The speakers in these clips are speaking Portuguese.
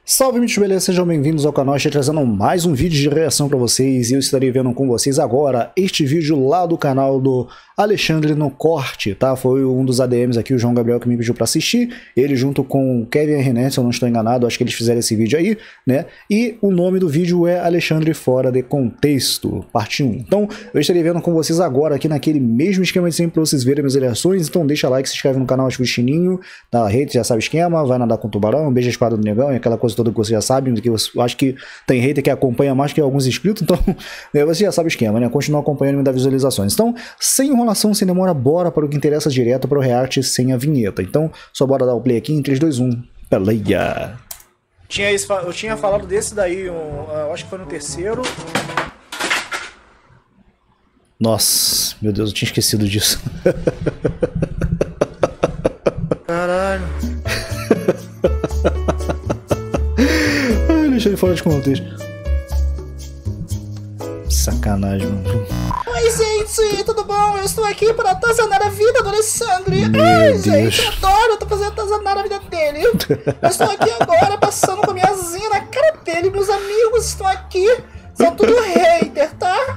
Salve, mitos, beleza? Sejam bem-vindos ao canal. Estou trazendo mais um vídeo de reação para vocês e eu estarei vendo com vocês agora este vídeo lá do canal do Alexandre no Corte, tá? Foi um dos ADMs aqui, o João Gabriel, que me pediu para assistir. Ele junto com o Kevin e René, se eu não estou enganado, acho que eles fizeram esse vídeo aí, né? E o nome do vídeo é Alexandre Fora de Contexto, parte 1. Então, eu estarei vendo com vocês agora aqui naquele mesmo esquema de sempre para vocês verem minhas reações. Então, deixa like, se inscreve no canal, ativa o sininho, da rede, já sabe o esquema, vai nadar com o tubarão, beija a espada do negão e aquela coisa toda que você já sabe, que eu acho que tem hater que acompanha mais que alguns inscritos, então você já sabe o esquema, né? Continua acompanhando e me dá visualizações. Então, sem enrolação, sem demora, bora para o que interessa direto para o react sem a vinheta. Então, só bora dar o play aqui em 3, 2, 1, peleia! Eu tinha falado desse daí, eu acho que foi no terceiro. Nossa, meu Deus, eu tinha esquecido disso. Caralho. Deixa ele fora de contexto. Sacanagem, mano. Oi, gente, tudo bom? Eu estou aqui para atazanar a vida do Alexandre. Meu Ai, Deus. gente, eu adoro, eu tô fazendo atazanar a vida dele. Eu estou aqui agora passando com a minha asinha na cara dele. Meus amigos estão aqui, são tudo hater, tá?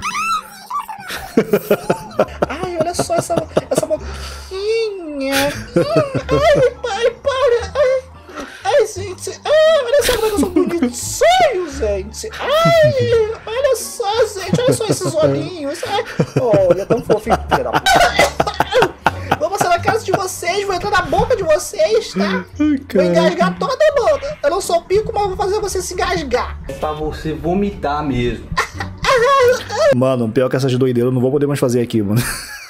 Ai, olha só essa boquinha. Ai, pai, para. Ai, gente. Ai, olha só como eu sou bonitinho, gente. Ai, olha só, gente. Olha só esses olhinhos. Ai, olha, tão fofinho. Vou passar na casa de vocês, vou entrar na boca de vocês, tá? Vou engasgar toda mundo. Eu não sou pico, mas vou fazer você se engasgar. É pra você vomitar mesmo. Mano, pior que essas doideiras eu não vou poder mais fazer aqui, mano.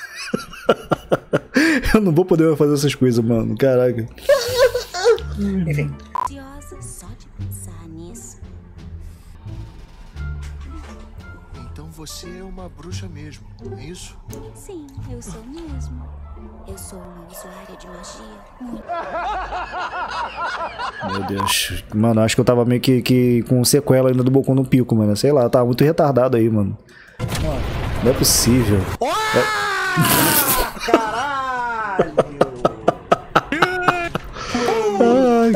Eu não vou poder mais fazer essas coisas, mano. Caraca. Enfim. Ansiosa só de pensar nisso. Então você é uma bruxa mesmo, é isso? Sim, eu sou mesmo. Eu sou uma usuária de magia. Meu Deus. Mano, acho que eu tava meio que com sequela ainda do Boku no Pico, mano. Sei lá, eu tava muito retardado aí, mano. Não é possível. Caralho! Ai,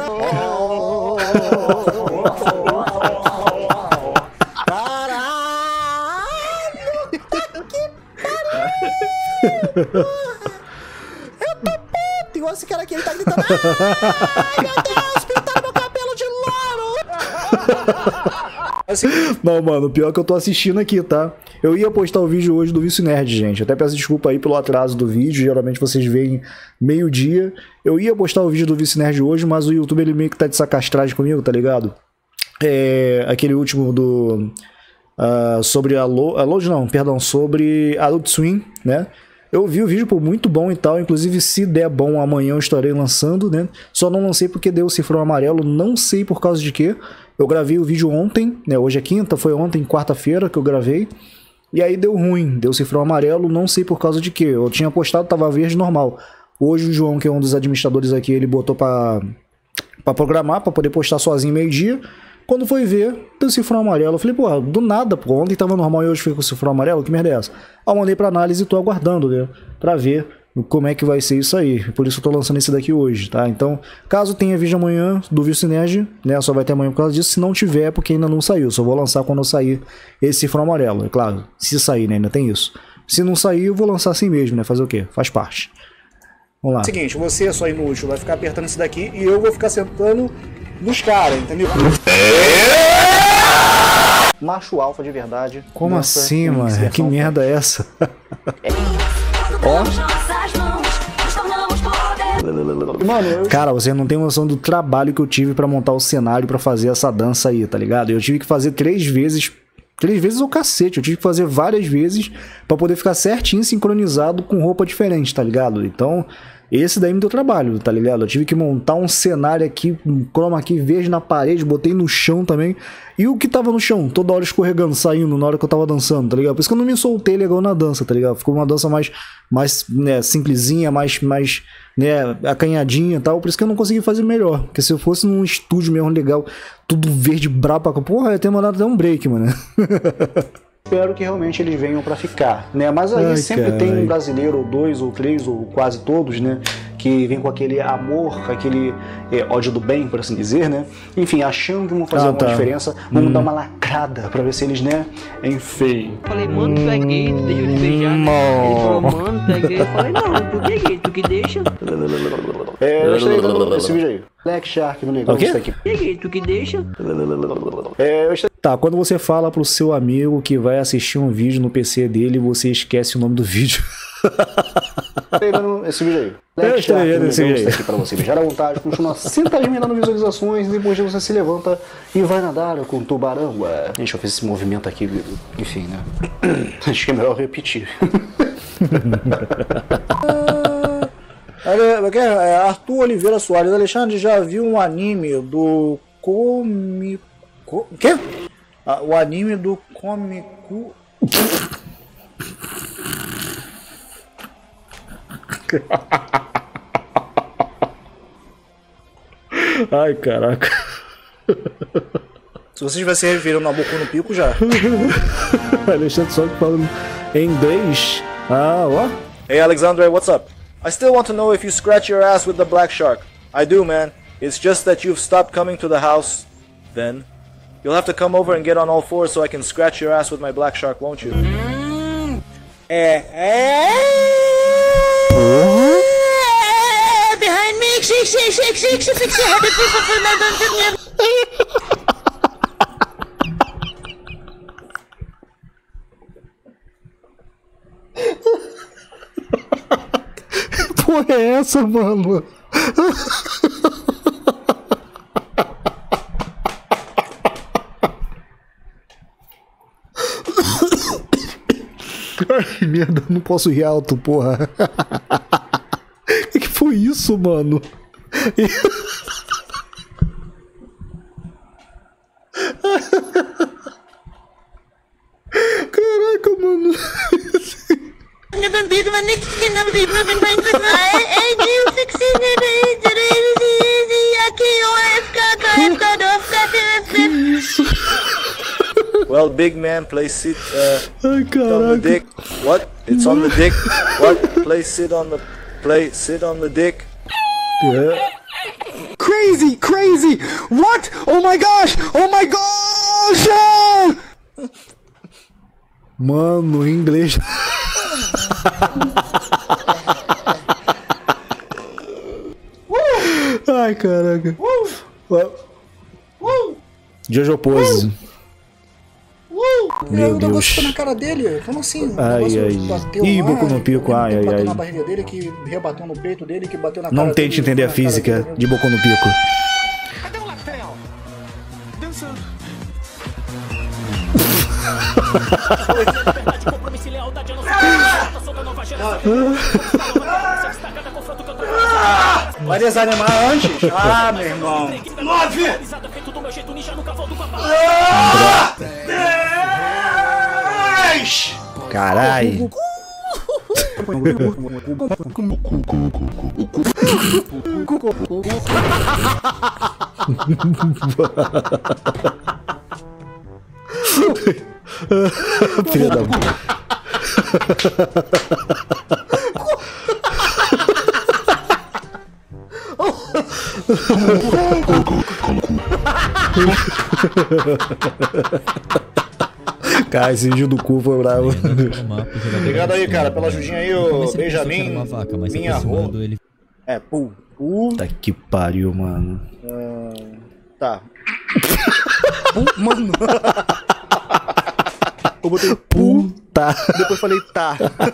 Eu tô puto! Igual esse cara aqui, ele tá gritando. Ai, meu Deus, pintaram meu cabelo de louro! não, mano, o pior é que eu tô assistindo aqui, tá? Eu ia postar o vídeo hoje do Vício Nerd, gente. Até peço desculpa aí pelo atraso do vídeo. Geralmente vocês veem meio-dia. Eu ia postar o vídeo do Vício Nerd hoje, mas o YouTube ele meio que tá de sacastragem comigo, tá ligado? Aquele último do... sobre sobre Adult Swim, né? Eu vi o vídeo, pô, muito bom e tal. Inclusive, se der bom, amanhã eu estarei lançando, né? Só não lancei porque deu o cifrão amarelo. Não sei por causa de quê. Eu gravei o vídeo ontem, né? Hoje é quinta, foi ontem, quarta-feira que eu gravei. E aí deu ruim, deu cifrão amarelo. Não sei por causa de quê. Eu tinha postado, tava verde normal. Hoje o João, que é um dos administradores aqui, ele botou pra programar, pra poder postar sozinho meio-dia. Quando foi ver, deu cifrão amarelo. Eu falei, pô, do nada, pô, ontem tava normal e hoje foi com cifrão amarelo? Que merda é essa? Eu mandei pra análise e tô aguardando, né? Pra ver como é que vai ser isso aí. Por isso eu tô lançando esse daqui hoje, tá? Então, caso tenha vídeo amanhã do Vício Nerd, né? Só vai ter amanhã por causa disso. Se não tiver, é porque ainda não saiu. Só vou lançar quando eu sair esse cifrão amarelo. É claro, se sair, né? Ainda tem isso. Se não sair, eu vou lançar assim mesmo, né? Fazer o quê? Faz parte. Vamos lá. Seguinte, você é só inútil, vai ficar apertando esse daqui e eu vou ficar sentando nos caras, entendeu? Macho alfa de verdade. Como assim, mano? Que merda é essa? Ó. Mano, Cara, você não tem noção do trabalho que eu tive pra montar o cenário pra fazer essa dança aí, tá ligado? Eu tive que fazer 3 vezes o cacete. Eu tive que fazer várias vezes pra poder ficar certinho sincronizado com roupa diferente, tá ligado? Então, esse daí me deu trabalho, tá ligado? Eu tive que montar um cenário aqui, um chroma key verde na parede, botei no chão também. E o que tava no chão, toda hora escorregando, saindo na hora que eu tava dançando, tá ligado? Por isso que eu não me soltei legal na dança, tá ligado? Ficou uma dança mais né, simplesinha, mais né, acanhadinha e tal. Por isso que eu não consegui fazer melhor. Porque se eu fosse num estúdio mesmo legal, tudo verde, brabo, porra, eu ia ter mandado até um break, mano. espero que realmente eles venham pra ficar, né? Mas aí sempre tem um brasileiro, ou 2, ou 3, ou quase todos, né? que vem com aquele amor, aquele ódio do bem, por assim dizer, né? Enfim, achando que vão fazer alguma diferença, vamos dar uma lacrada pra ver se eles, né? Enfim. Falei, mano, tu é gay, tu deixa eu te beijar. Ele falou, mano, tu é gay. Eu falei, não, tu que é gay, tu que deixa. Eu gostei desse vídeo aí. Black Shark no negócio isso aqui. Tu que é gay, tu que deixa. Tá, quando você fala pro seu amigo que vai assistir um vídeo no PC dele, você esquece o nome do vídeo. Esse vídeo aí. Black Shark no negócio aqui pra você beijar à vontade, continua sentadinho dando visualizações, e depois você se levanta e vai nadar com um tubarão. Gente, eu fiz esse movimento aqui, enfim, né? Acho que é melhor repetir. Arthur Oliveira Soares. Alexandre, já viu um anime do quê? O anime do Comico. Ai, caraca. Se você estiver se referindo a Boku no Pico, já. Alexandre só falando em inglês. Ah, ó. Hey, Alexandre, what's up? I still want to know if you scratch your ass with the black shark. I do, man. It's just that you've stopped coming to the house. Then you'll have to come over and get on all fours so I can scratch your ass with my black shark, won't you? Behind me, shake, fix your habit, Porra é essa, mano? Ai, merda, não posso rir alto, porra. Que foi isso, mano? Caraca, mano. Well, big man, place sit Ai, on the dick. What? It's on the dick. What? Place sit on the dick. Crazy! What? Oh my gosh! Mano, em inglês. Ai, caraca. Jojo Pose. Meu Deus. Na cara dele. Como assim? Ai. Ih, Boku no Pico. Ai. Bateu na barriga dele, que rebateu no peito dele, que bateu na cara Não tente entender a física de Boku no Pico. Cadê o Latel? Dançando. Vai desanimar antes? Ah, meu irmão. 9! Carai. Filha da puta. Cara, esse vídeo do cu foi bravo. Obrigado aí, cara, pela ajudinha aí, ô Benjamin. Minha rola. Tá que pariu, mano. Tá. Mano. Eu botei puta. Depois falei tá.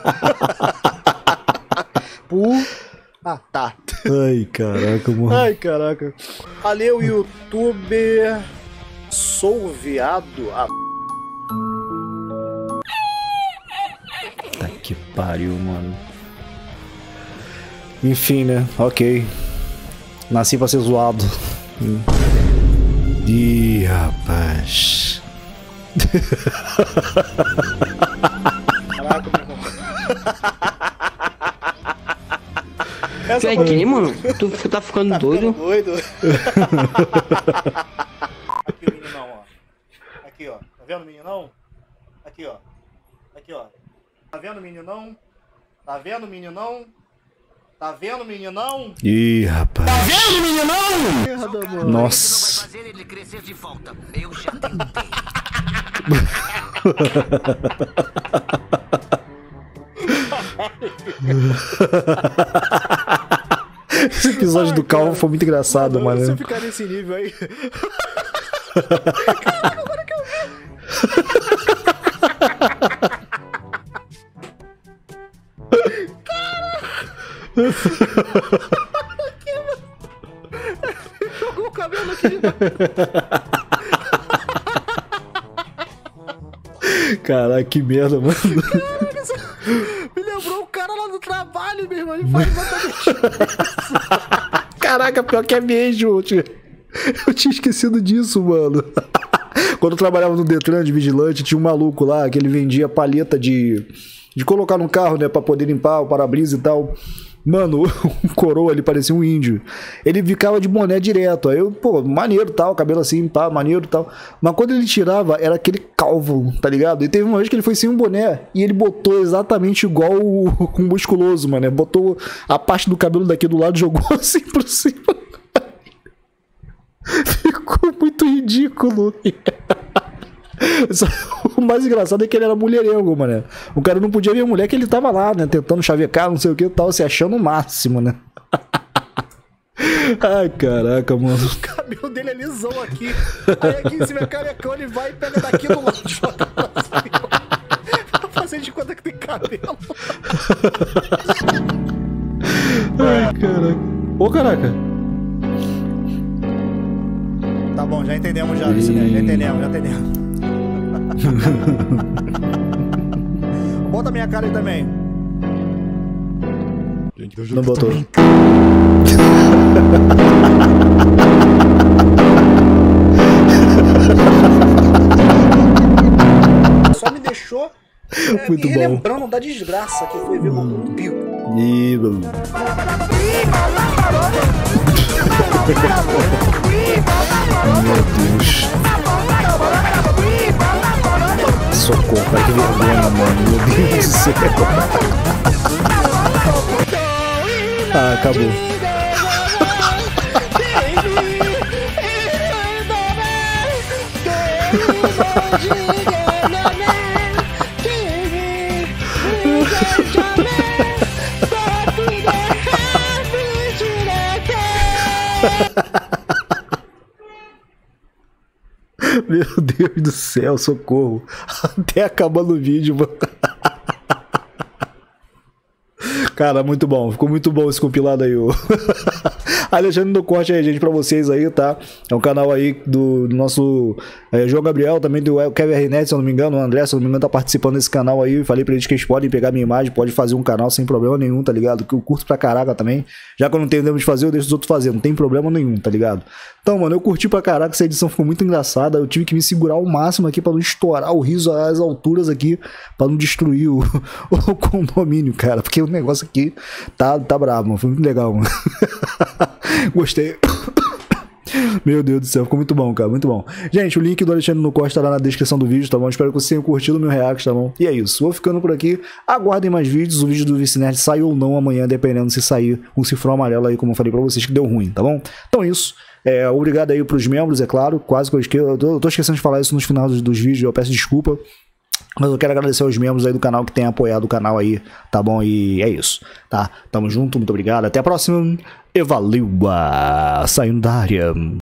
Tá. Ai, caraca, mano. Ai, caraca. Valeu, youtuber. Sou viado. Tá que pariu, mano. Enfim, né? Ok. Nasci pra ser zoado. Ih, rapaz. Caraca, meu irmão. Tu é gay, mano? Tu tá ficando doido? Doido. Aqui o meninão, ó. Aqui, ó. Tá vendo o meninão? Aqui, ó. Aqui, ó. Tá vendo o meninão? Tá vendo o meninão? Tá vendo, meninão? Ih, rapaz. Tá vendo, meninão? Merda, mano. Nossa. fazer ele crescer de volta. Eu já tentei. Esse episódio do Calvo foi muito engraçado, mano. Se eu ficar nesse nível aí... Caraca, agora que eu vi. Jogou o cabelo aqui. Caraca, que merda, mano. Caraca, isso me lembrou o cara lá do trabalho, meu irmão. Ele faz exatamente isso. Caraca, pior que é mesmo. Eu tinha esquecido disso, mano. Quando eu trabalhava no Detran de vigilante, tinha um maluco lá que ele vendia palheta de colocar no carro, né, pra poder limpar o para-brisa e tal. Mano, um coroa ali, parecia um índio. Ele ficava de boné direto. Aí eu, pô, maneiro tal, cabelo assim, pá, maneiro tal. Mas quando ele tirava, era aquele calvo, tá ligado? E teve uma vez que ele foi sem um boné e ele botou exatamente igual o musculoso, mano. Botou a parte do cabelo daqui do lado e jogou assim por cima. Ficou muito ridículo. O mais engraçado é que ele era mulherengo, mano. O cara não podia ver a mulher que ele tava lá, né? Tentando chavecar, não sei o que e tal, se achando o máximo, né? Ai, caraca, mano. O cabelo dele é lisão aqui. Aí aqui em cima é carecão, ele vai e pega daqui do lado e joga pra cima. Pra fazer de conta que tem cabelo. Ai, caraca. Ô, caraca. Tá bom, já entendemos já, Lucinete. Já entendemos. Bota minha cara aí também. Não botou. Só me deixou Muito me bom. lembrando da desgraça que foi ver o pico. Ih, meu Deus. Socorro, cara, que vergonha, mano. Meu Deus do céu. Ah, acabou. Meu Deus do céu, socorro. Até acabando o vídeo, mano. Cara, muito bom. Ficou muito bom esse compilado aí. Alexandre no corte aí, gente, pra vocês aí, tá? É um canal aí do nosso João Gabriel, também do Kevin Arnett, se eu não me engano. O André, se eu não me engano, tá participando desse canal aí. Falei pra eles que eles podem pegar minha imagem, pode fazer um canal sem problema nenhum, tá ligado? Que eu curto pra caraca também. Já que eu não tenho tempo de fazer, eu deixo os outros fazer. Não tem problema nenhum, tá ligado? Então, mano, eu curti pra caraca. Essa edição ficou muito engraçada. Eu tive que me segurar ao máximo aqui pra não estourar o riso às alturas aqui, pra não destruir o condomínio, cara. Porque o negócio aqui tá bravo, mano. Foi muito legal, mano. Gostei. Meu Deus do céu, ficou muito bom, cara, muito bom. Gente, o link do Alexandre no corte tá lá na descrição do vídeo, tá bom? Espero que vocês tenham curtido o meu react, tá bom? E é isso, vou ficando por aqui. Aguardem mais vídeos, o vídeo do Vice Nerd sai ou não amanhã, dependendo se sair um cifrão amarelo aí, como eu falei pra vocês, que deu ruim, tá bom? Então é isso. Obrigado aí pros membros, é claro. Quase que eu tô esquecendo de falar isso nos finais dos vídeos, eu peço desculpa. Mas eu quero agradecer aos membros aí do canal que têm apoiado o canal aí, tá bom? E é isso, tá? Tamo junto, muito obrigado, até a próxima e valeu, saindo da área.